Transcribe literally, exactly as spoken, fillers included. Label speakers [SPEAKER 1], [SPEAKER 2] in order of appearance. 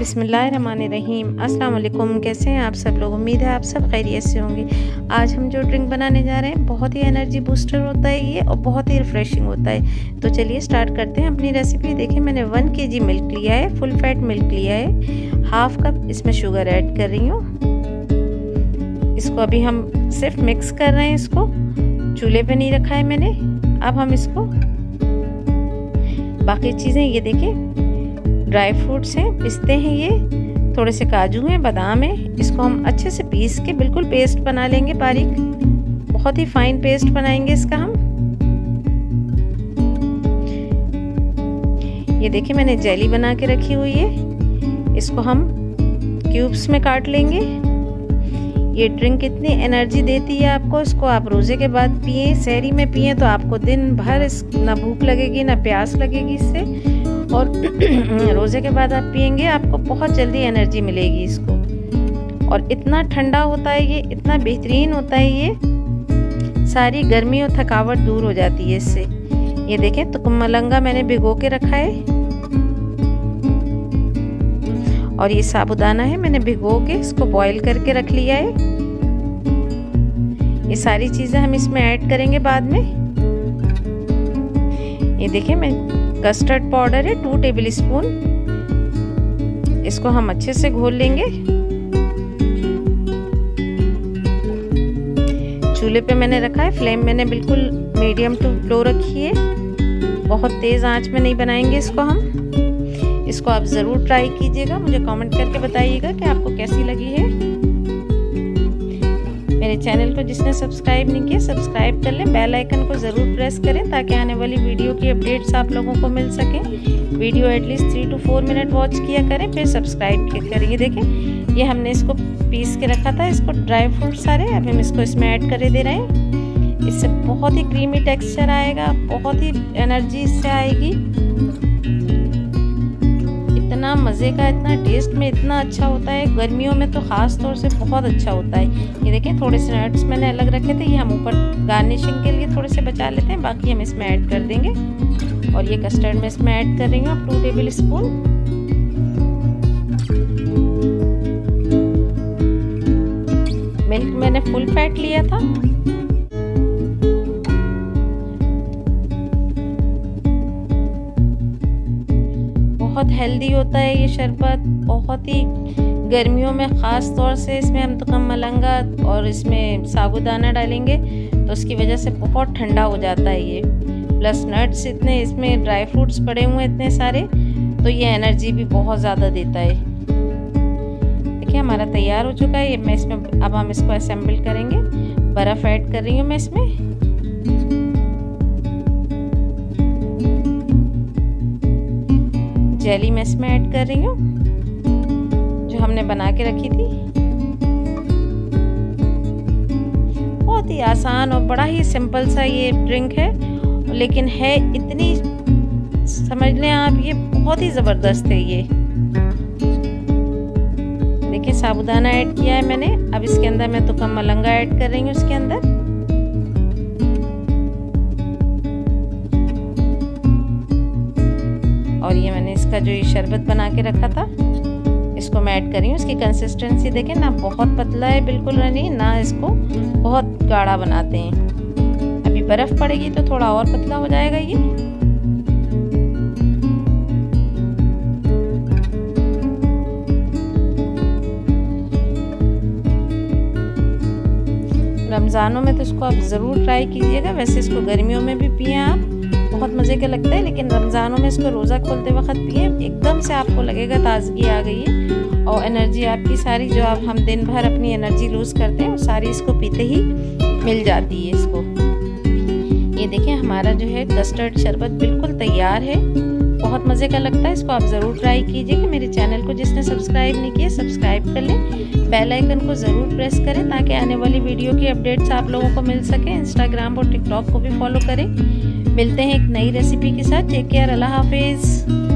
[SPEAKER 1] बिस्मिल्लाहिर्रहमानिर्रहीम। अस्सलाम वालेकुम। कैसे हैं आप सब लोग? उम्मीद है आप सब खैरियत से होंगे। आज हम जो ड्रिंक बनाने जा रहे हैं बहुत ही एनर्जी बूस्टर होता है ये और बहुत ही रिफ़्रेशिंग होता है। तो चलिए स्टार्ट करते हैं अपनी रेसिपी। देखिए मैंने वन के जी मिल्क लिया है, फुल फैट मिल्क लिया है, हाफ कप इसमें शुगर ऐड कर रही हूँ। इसको अभी हम सिर्फ मिक्स कर रहे हैं, इसको चूल्हे पे नहीं रखा है मैंने। अब हम इसको बाकी चीज़ें, ये देखिए ड्राई फ्रूट्स हैं, पिस्ते हैं, ये थोड़े से काजू हैं, बादाम है। इसको हम अच्छे से पीस के बिल्कुल पेस्ट बना लेंगे, बारीक, बहुत ही फाइन पेस्ट बनाएंगे इसका हम। ये देखिए मैंने जेली बना के रखी हुई है, इसको हम क्यूब्स में काट लेंगे। ये ड्रिंक इतनी एनर्जी देती है आपको, इसको आप रोज़े के बाद पिए, सहरी में पिए तो आपको दिन भर इस ना भूख लगेगी ना प्यास लगेगी इससे, और रोज़े के बाद आप पिएंगे आपको बहुत जल्दी एनर्जी मिलेगी इसको। और इतना ठंडा होता है ये, इतना बेहतरीन होता है ये, सारी गर्मी और थकावट दूर हो जाती है इससे। ये देखें तो मलंगा मैंने भिगो के रखा है, और ये साबूदाना है मैंने भिगो के इसको बॉईल करके रख लिया है। ये सारी चीज़ें हम इसमें ऐड करेंगे बाद में। ये देखिए मैं कस्टर्ड पाउडर है टू टेबल स्पून, इसको हम अच्छे से घोल लेंगे। चूल्हे पे मैंने रखा है, फ्लेम मैंने बिल्कुल मीडियम टू लो रखी है, बहुत तेज़ आंच में नहीं बनाएंगे इसको हम। इसको आप ज़रूर ट्राई कीजिएगा, मुझे कमेंट करके बताइएगा कि आपको कैसी लगी है। मेरे चैनल को जिसने सब्सक्राइब नहीं किया सब्सक्राइब कर लें, बेल आइकन को ज़रूर प्रेस करें ताकि आने वाली वीडियो की अपडेट्स आप लोगों को मिल सकें। Video at least three two four minute watch किया करें, फिर सब्सक्राइब करें। ये देखें ये हमने इसको पीस के रखा था, इसको ड्राई फ्रूट सारे, अब हम इसको इसमें ऐड कर दे रहे हैं। इससे बहुत ही क्रीमी टेक्स्चर आएगा, बहुत ही एनर्जी इससे आएगी। इतना मज़े का, इतना टेस्ट में इतना अच्छा होता है, गर्मियों में तो ख़ास तौर से बहुत अच्छा होता है। ये देखें थोड़े से नट्स मैंने अलग रखे थे, ये हम ऊपर गार्निशिंग के लिए थोड़े से बचा लेते हैं, बाकी हम इसमें ऐड कर देंगे। और ये कस्टर्ड में इसमें ऐड कर रही हूँ अब टू टेबल स्पून। मिल्क मैंने फुल फैट लिया था। बहुत हेल्दी होता है ये शरबत, बहुत ही गर्मियों में ख़ास तौर से। इसमें हम तो कम मलंगा और इसमें साबूदाना डालेंगे तो उसकी वजह से बहुत ठंडा हो जाता है ये, प्लस नट्स इतने इसमें ड्राई फ्रूट्स पड़े हुए इतने सारे, तो ये एनर्जी भी बहुत ज़्यादा देता है। देखिए हमारा तैयार हो चुका है ये। मैं इसमें अब हम इसको असेंबल करेंगे। बर्फ़ ऐड कर रही हूँ मैं इसमें। जेली मैं इसमें ऐड कर रही हूँ जो हमने बना के रखी थी। बहुत ही आसान और बड़ा ही सिंपल सा ये ड्रिंक है, लेकिन है इतनी, समझ लें आप, ये बहुत ही ज़बरदस्त है ये। देखिए साबूदाना ऐड किया है मैंने, अब इसके अंदर मैं तो कम मलंगा ऐड कर रही हूँ इसके अंदर। और ये मैंने इसका जो ये शरबत बना के रखा था इसको मैं ऐड कर रही हूँ। इसकी कंसिस्टेंसी देखें ना, बहुत पतला है बिल्कुल नहीं, ना इसको बहुत गाढ़ा बनाते हैं। अभी बर्फ़ पड़ेगी तो थोड़ा और पतला हो जाएगा ये। रमज़ानों में तो इसको आप ज़रूर ट्राई कीजिएगा, वैसे इसको गर्मियों में भी पिए आप, बहुत मज़े के लगता है, लेकिन रमज़ानों में इसको रोज़ा खोलते वक्त पिए, एकदम से आपको लगेगा ताज़गी आ गई है और एनर्जी आपकी सारी, जो आप हम दिन भर अपनी एनर्जी लूज़ करते हैं वो सारी इसको पीते ही मिल जाती है इसको। ये देखिए हमारा जो है कस्टर्ड शरबत बिल्कुल तैयार है, बहुत मज़े का लगता है, इसको आप ज़रूर ट्राई कीजिएगा। मेरे चैनल को जिसने सब्सक्राइब नहीं किया सब्सक्राइब कर लें, बेल आइकन को ज़रूर प्रेस करें ताकि आने वाली वीडियो की अपडेट्स आप लोगों को मिल सके। इंस्टाग्राम और टिकटॉक को भी फॉलो करें। मिलते हैं एक नई रेसिपी के साथ। टेक केयर, अल्लाह हाफिज़।